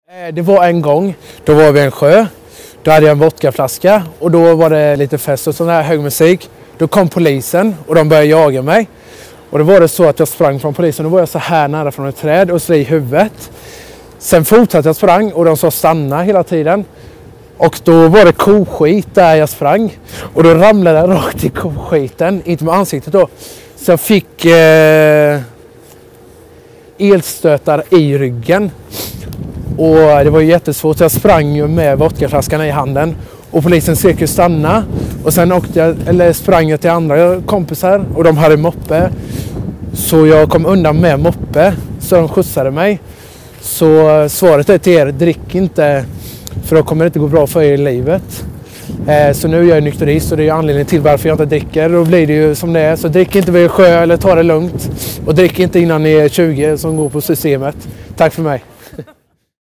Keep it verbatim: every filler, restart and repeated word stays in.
Det var en gång, då var vi i en sjö, då hade jag en vodkaflaska och då var det lite fest och sån här hög musik. Då kom polisen och de började jaga mig. Och då var det så att jag sprang från polisen och då var jag så här nära från ett träd och slog i huvudet. Sen fortsatte jag sprang och de sa stanna hela tiden. Och då var det koskit där jag sprang. Och då ramlade jag rakt i koskiten, inte med ansiktet då. Så jag fick eh, elstötar i ryggen. Och det var ju jättesvårt. Jag sprang ju med vodkaflaskan i handen. Och polisen skrek ju stanna. Och sen åkte jag, eller sprang jag till andra kompisar. Och de hade moppe. Så jag kom undan med moppe. Så de skjutsade mig. Så svaret är till er, drick inte. För då kommer det inte gå bra för er i livet. Eh, så nu är jag nykterist och det är anledningen till varför jag inte dricker. Då blir det ju som det är. Så drick inte vid sjö eller ta det lugnt. Och drick inte innan ni är tjugo som går på systemet. Tack för mig.